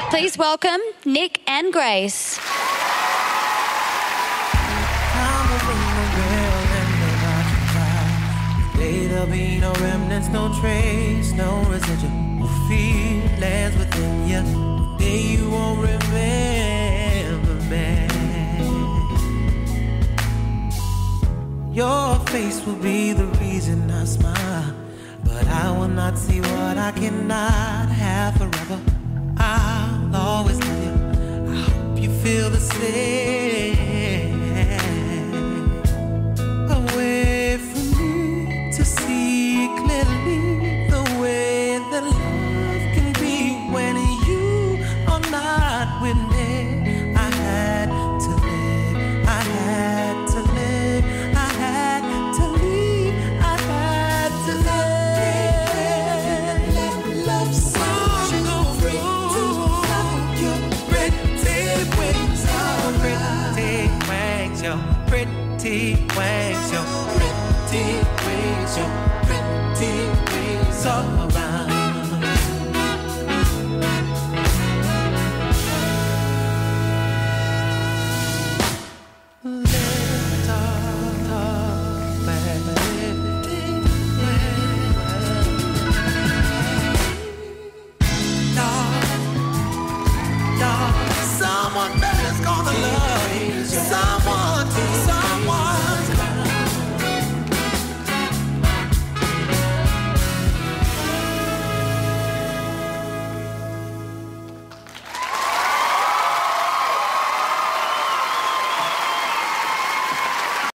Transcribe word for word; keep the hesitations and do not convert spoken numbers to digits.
Please welcome Nick and Grace. There'll be no remnants, no trace, no residual feelings within you. Day you won't remember me. Your face will be the reason I smile, but I will not see what I cannot have forever. I'll always love you. I hope you feel the same. Away from me to see clearly the way that love can be when you are not with me. I had to live, I had to live, I had to leave, I had to live. Let love song go free to love your pretty wings, your pretty wings, your pretty wings.